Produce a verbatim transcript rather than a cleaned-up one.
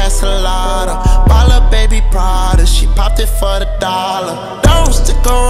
Castellana. Ball a baby Prada, she popped it for the dollar. Don't stick around.